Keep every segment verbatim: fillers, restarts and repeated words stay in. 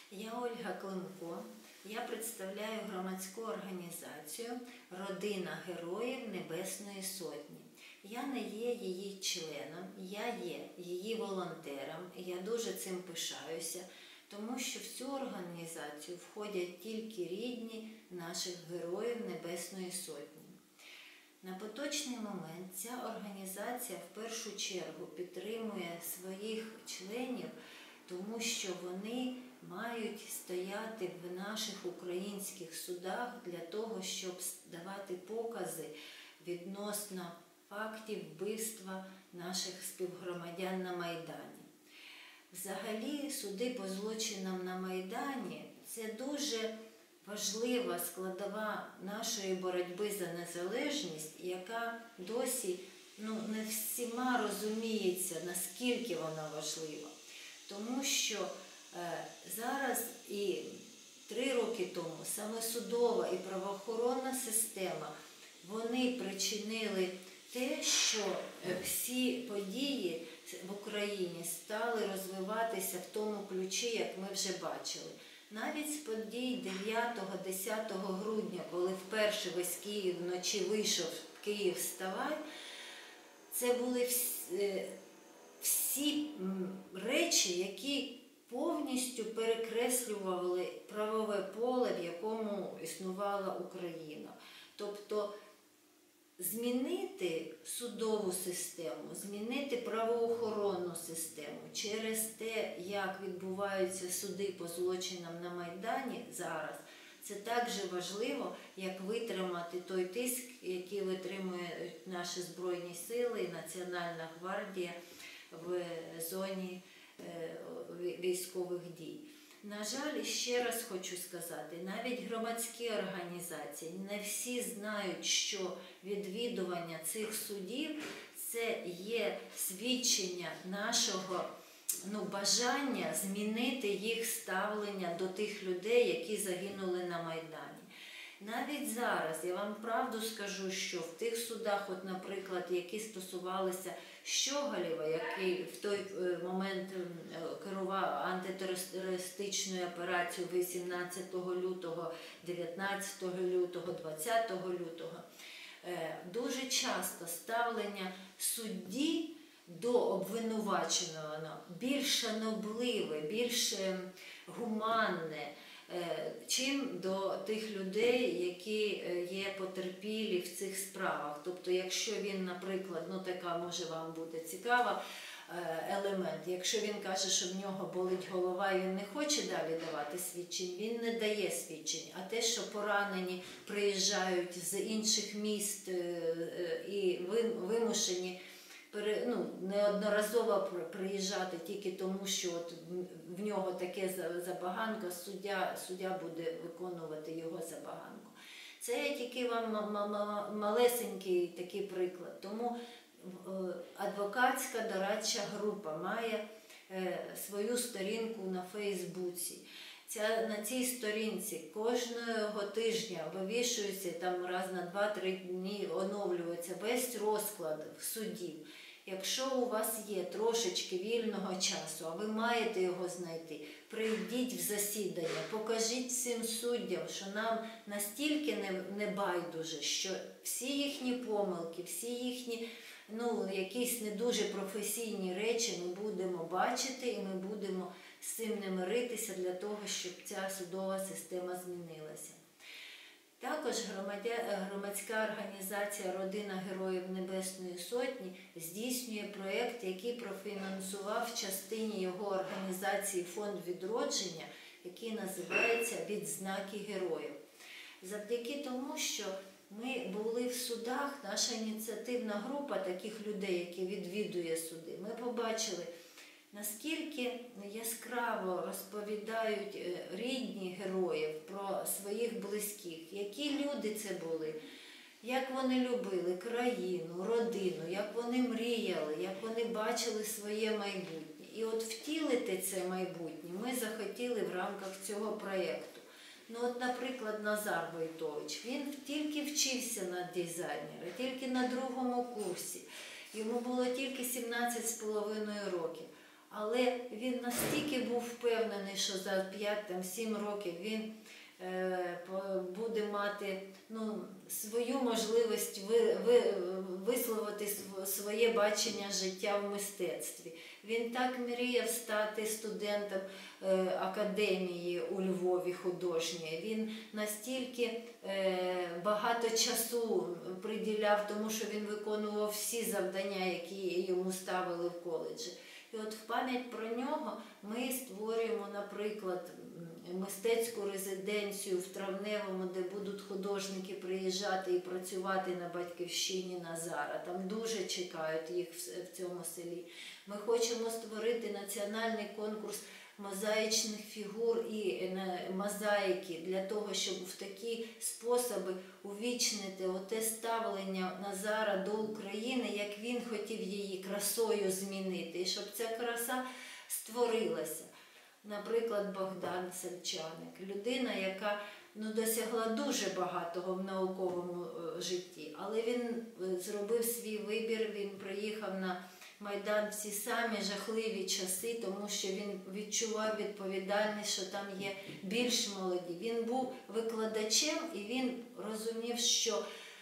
Я Ольга Климко, я представляю громадську організацію «Родина Героїв Небесної Сотні». Я не є її членом, я є її волонтером, і я дуже цим пишаюся, тому що в цю організацію входять тільки рідні наших Героїв Небесної Сотні. На поточний момент ця організація в першу чергу підтримує своїх членів, тому що вони мають стояти в наших українських судах для того, щоб давати покази відносно фактів вбивства наших співгромадян на Майдані. Взагалі, суди по злочинам на Майдані – це дуже важлива складова нашої боротьби за незалежність, яка досі ну, не всіма розуміється, наскільки вона важлива. Тому що е, зараз і три роки тому саме судова і правоохоронна система, вони причинили те, що всі події в Україні стали розвиватися в тому ключі, як ми вже бачили. Навіть з подій дев'ятого-десятого грудня, коли вперше весь Київ вночі вийшов в Київ вставай, це були всі, всі речі, які повністю перекреслювали правове поле, в якому існувала Україна. Тобто змінити судову систему, змінити правоохоронну систему через те, як відбуваються суди по злочинам на Майдані зараз, це так же важливо, як витримати той тиск, який витримують наші Збройні Сили і Національна гвардія в зоні військових дій. На жаль, ще раз хочу сказати, навіть громадські організації, не всі знають, що відвідування цих судів – це є свідчення нашого ну, бажання змінити їх ставлення до тих людей, які загинули на Майдані. Навіть зараз, я вам правду скажу, що в тих судах, от, наприклад, які стосувалися Щоголєва, який в той момент керував антитерористичною операцією вісімнадцятого лютого, дев'ятнадцятого лютого, двадцятого лютого, дуже часто ставлення судді до обвинуваченого більш шанобливе, більш гуманне, чим до тих людей, які є потерпілі в цих справах. Тобто, якщо він, наприклад, ну така може вам буде цікава елемент, якщо він каже, що в нього болить голова і він не хоче далі давати свідчень, він не дає свідчень. А те, що поранені приїжджають з інших міст і вимушені ну, неодноразово приїжджати тільки тому, що от в нього таке забаганка, суддя, суддя буде виконувати його забаганку. Це тільки вам малесенький такий приклад. Тому адвокатська дорадча група має свою сторінку на Фейсбуці. Ця, на цій сторінці кожного тижня вивішується, там раз на два-три дні оновлюється весь розклад судів. Якщо у вас є трошечки вільного часу, а ви маєте його знайти, прийдіть в засідання, покажіть всім суддям, що нам настільки не, не байдуже, що всі їхні помилки, всі їхні ну, якісь не дуже професійні речі ми будемо бачити і ми будемо з цим не миритися для того, щоб ця судова система змінилася. Також громадська організація «Родина Героїв Небесної Сотні» здійснює проєкт, який профінансував в частині його організації Фонд відродження, який називається «Відзнаки героїв». Завдяки тому, що ми були в судах, наша ініціативна група таких людей, які відвідує суди, ми побачили, наскільки яскраво розповідають рідні героїв про своїх близьких, які люди це були, як вони любили країну, родину, як вони мріяли, як вони бачили своє майбутнє. І от втілити це майбутнє ми захотіли в рамках цього проєкту. Ну от, наприклад, Назар Войтович, він тільки вчився на дизайнера, тільки на другому курсі. Йому було тільки сімнадцять з половиною років. Але він настільки був впевнений, що за п'ять-сім років він е, буде мати ну, свою можливість ви, ви, висловити своє бачення життя в мистецтві. Він так мріяв стати студентом е, академії у Львові художньої. Він настільки е, багато часу приділяв тому, що він виконував всі завдання, які йому ставили в коледжі. І от в пам'ять про нього ми створюємо, наприклад, мистецьку резиденцію в Травневому, де будуть художники приїжджати і працювати на батьківщині Назара. Там дуже чекають їх в цьому селі. Ми хочемо створити національний конкурс мозаїчних фігур і мозаїки для того, щоб в такі способи увічнити оте ставлення Назара до України, як він хотів її красою змінити, і щоб ця краса створилася. Наприклад, Богдан Сельчаник, людина, яка ну, досягла дуже багатого в науковому е, житті, але він е, зробив свій вибір, він приїхав на Майдан в ці самі жахливі часи, тому що він відчував відповідальність, що там є більш молоді. Він був викладачем і він розумів, що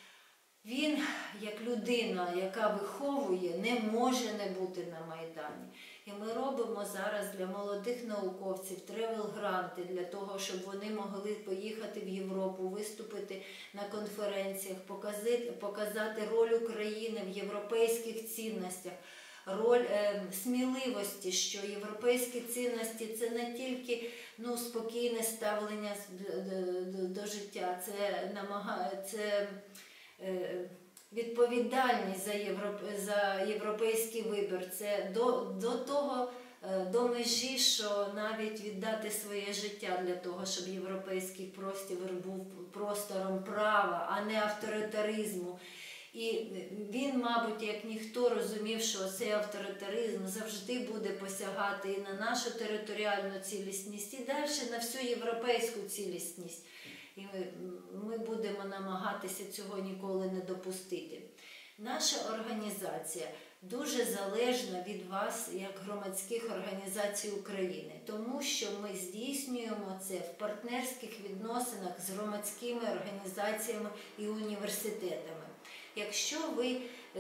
він, як людина, яка виховує, не може не бути на Майдані. І ми робимо зараз для молодих науковців тревел-гранти, для того, щоб вони могли поїхати в Європу, виступити на конференціях, показати, показати роль України в європейських цінностях, роль е, сміливості, що європейські цінності – це не тільки ну, спокійне ставлення до, до, до життя, це, намагає, це е, відповідальність за, європ... за європейський вибір, це до, до того, до межі, що навіть віддати своє життя для того, щоб європейський простір був простором права, а не авторитаризму. І він, мабуть, як ніхто розумів, що цей авторитаризм завжди буде посягати і на нашу територіальну цілісність, і далі на всю європейську цілісність. І ми, ми будемо намагатися цього ніколи не допустити. Наша організація дуже залежна від вас, як громадських організацій України, тому що ми здійснюємо це в партнерських відносинах з громадськими організаціями і університетами. Якщо ви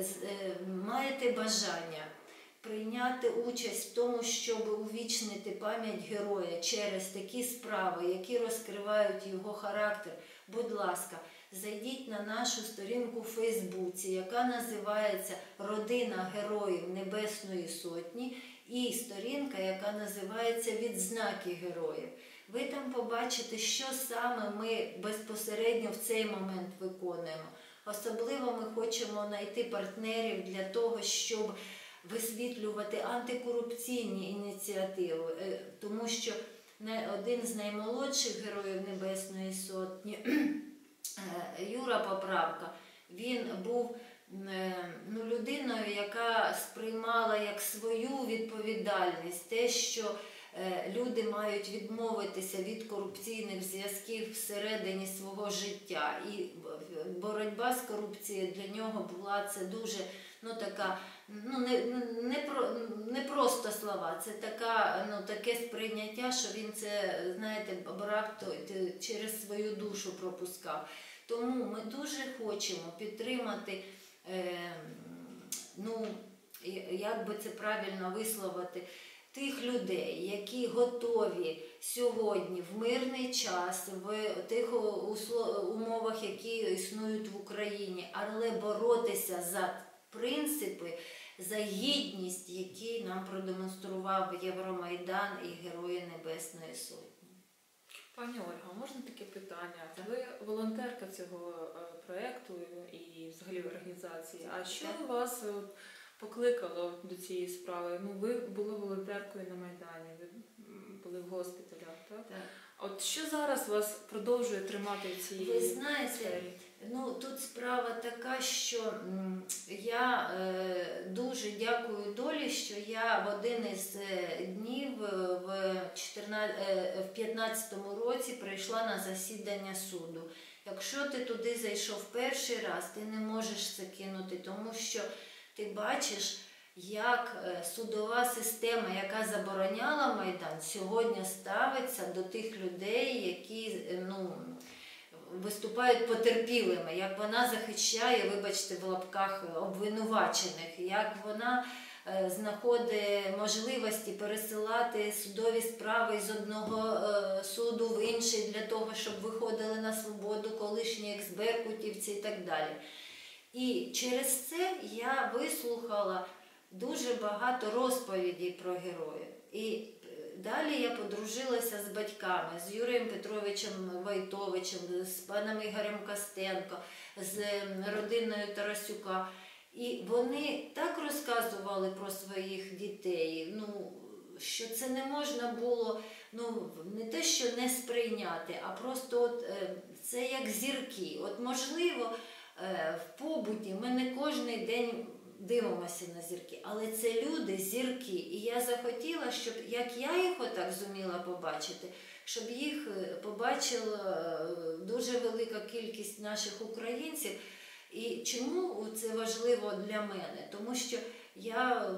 маєте бажання прийняти участь в тому, щоб увічнити пам'ять героя через такі справи, які розкривають його характер, будь ласка, зайдіть на нашу сторінку в Фейсбуці, яка називається «Родина Героїв Небесної Сотні», і сторінка, яка називається «Відзнаки героїв». Ви там побачите, що саме ми безпосередньо в цей момент виконуємо. Особливо ми хочемо знайти партнерів для того, щоб висвітлювати антикорупційні ініціативи, тому що один з наймолодших героїв Небесної Сотні, Юра Поправка, він був ну, людиною, яка сприймала як свою відповідальність те, що люди мають відмовитися від корупційних зв'язків всередині свого життя. І боротьба з корупцією для нього була це дуже, ну, така, ну, не, не, про, не просто слова, це така, ну, таке сприйняття, що він це, знаєте, брав то, через свою душу пропускав. Тому ми дуже хочемо підтримати, е, ну, як би це правильно висловити, тих людей, які готові сьогодні в мирний час, в тих умовах, які існують в Україні, але боротися за принципи, за гідність, які нам продемонстрував Євромайдан і Герої Небесної Сотні. Пані Ольга, можна таке питання? Ви волонтерка цього проєкту і взагалі організації. А що вас покликало до цієї справи? Ну, ви були волонтеркою на Майдані, ви були в госпіталях, так? Так. От що зараз вас продовжує тримати в цій сфері? Ви знаєте, ну, тут справа така, що м, я е, дуже дякую долі, що я в один із е, днів в, чотирнадцятому, в п'ятнадцятому році прийшла на засідання суду. Якщо ти туди зайшов перший раз, ти не можеш це кинути, тому що ти бачиш як е, судова система, яка забороняла Майдан, сьогодні ставиться до тих людей, які е, ну, виступають потерпілими, як вона захищає, вибачте, в лапках обвинувачених, як вона е, знаходить можливості пересилати судові справи з одного е, суду в інший для того, щоб виходили на свободу колишні екс-беркутівці і так далі. І через це я вислухала дуже багато розповідей про героїв. І далі я подружилася з батьками, з Юрієм Петровичем Войтовичем, з паном Ігорем Костенко, з родиною Тарасюка. І вони так розказували про своїх дітей, ну, що це не можна було, ну, не те, що не сприйняти, а просто от, це як зірки. От, можливо, в побуті ми не кожен день дивимося на зірки, але це люди, зірки. І я захотіла, щоб, як я їх отак зуміла побачити, щоб їх побачила дуже велика кількість наших українців. І чому це важливо для мене? Тому що я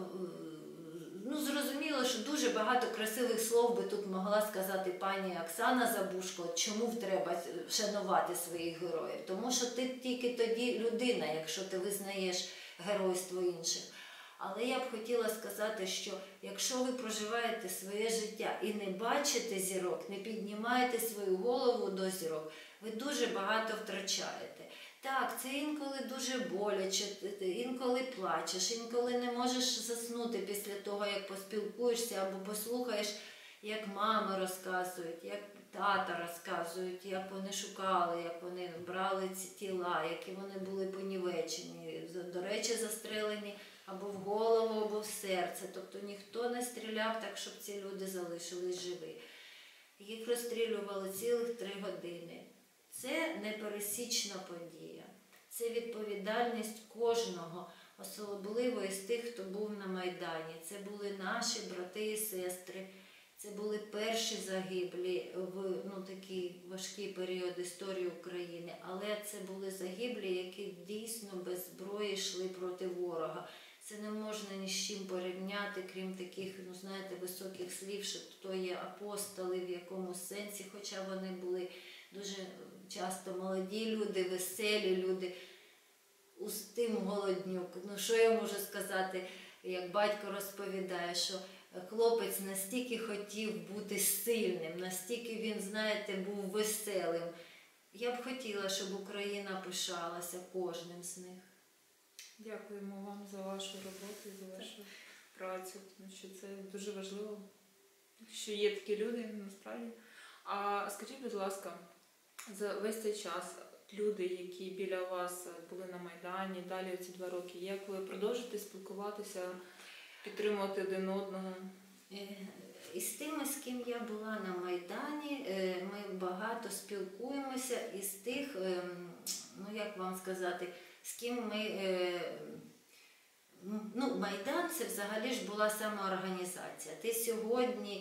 ну, зрозуміла, що дуже багато красивих слов би тут могла сказати пані Оксана Забушко, чому треба шанувати своїх героїв. Тому що ти тільки тоді людина, якщо ти визнаєш геройство інших. Але я б хотіла сказати, що якщо ви проживаєте своє життя і не бачите зірок, не піднімаєте свою голову до зірок, ви дуже багато втрачаєте. Так, це інколи дуже боляче, інколи плачеш, інколи не можеш заснути після того, як поспілкуєшся або послухаєш, як мами розказують, як тата розказують, як вони шукали, як вони брали ці тіла, які вони були понівечені, до речі, застрелені або в голову, або в серце. Тобто ніхто не стріляв так, щоб ці люди залишились живі. Їх розстрілювали цілих три години. Це непересічна подія. Це відповідальність кожного, особливо із тих, хто був на Майдані. Це були наші брати і сестри. Це були перші загиблі в ну, такий важкий період історії України. Але це були загиблі, які дійсно без зброї йшли проти ворога. Це не можна ні з чим порівняти, крім таких, ну знаєте, високих слів, що то є апостоли в якомусь сенсі, хоча вони були дуже часто молоді люди, веселі люди, Устим Голоднюк. Ну що я можу сказати, як батько розповідає, що хлопець настільки хотів бути сильним, настільки він, знаєте, був веселим. Я б хотіла, щоб Україна пишалася кожним з них. Дякуємо вам за вашу роботу, за вашу працю, тому що це дуже важливо, що є такі люди насправді. А скажіть, будь ласка, за весь цей час люди, які біля вас були на Майдані, далі ці два роки, як ви продовжуєте спілкуватися, підтримувати один одного? І з тими, з ким я була на Майдані, ми багато спілкуємося із тих, ну як вам сказати, з ким ми, ну Майдан це взагалі ж була самоорганізація. Ти сьогодні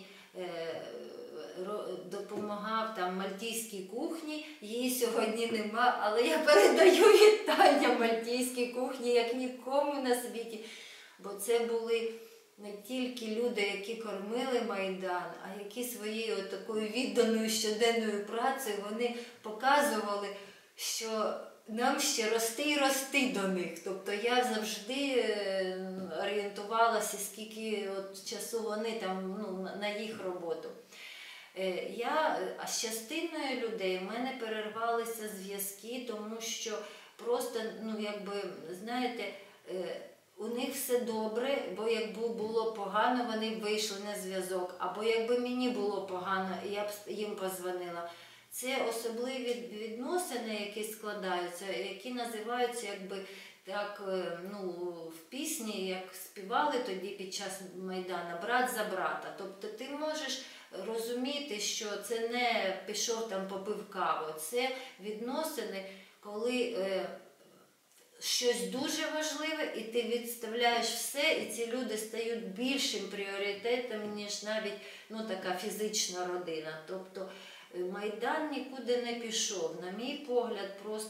допомагав там мальтійській кухні, її сьогодні нема, але я передаю вітання мальтійській кухні, як нікому на світі, бо це були не тільки люди, які кормили Майдан, а які своєю такою відданою щоденною працею вони показували, що нам ще рости і рости до них. Тобто я завжди орієнтувалася, скільки от часу вони там, ну, на їх роботу. Я, а з частиною людей в мене перервалися зв'язки, тому що просто, ну, якби, знаєте, у них все добре, бо якби було погано, вони б вийшли на зв'язок, або якби мені було погано, я б їм позвонила. Це особливі відносини, які складаються, які називаються, якби, так, ну, в пісні, як співали тоді під час Майдану, брат за брата. Тобто ти можеш розуміти, що це не пішов там попив каву, це відносини, коли е, щось дуже важливе, і ти відставляєш все, і ці люди стають більшим пріоритетом, ніж навіть, ну, така фізична родина. Тобто Майдан нікуди не пішов. На мій погляд, просто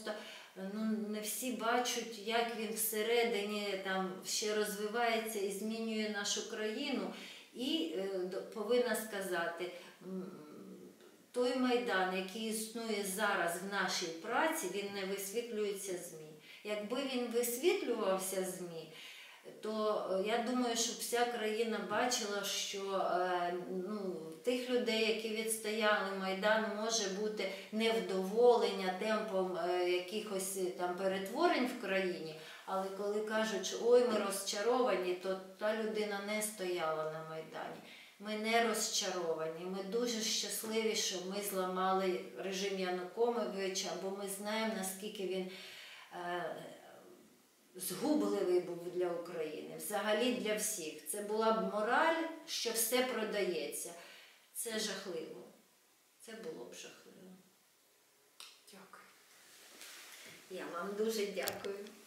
ну, не всі бачать, як він всередині там ще розвивається і змінює нашу країну. І е, повинна сказати, той Майдан, який існує зараз в нашій праці, він не висвітлюється ЗМІ. Якби він висвітлювався ЗМІ, то я думаю, що вся країна бачила, що ну, тих людей, які відстояли Майдан, може бути невдоволення темпом якихось там перетворень в країні, але коли кажуть, що ой, ми розчаровані, то та людина не стояла на Майдані. Ми не розчаровані, ми дуже щасливі, що ми зламали режим Януковича, бо ми знаємо, наскільки він е, згубливий був для України, взагалі для всіх. Це була б мораль, що все продається. Це жахливо. Це було б жахливо. Дякую. Я вам дуже дякую.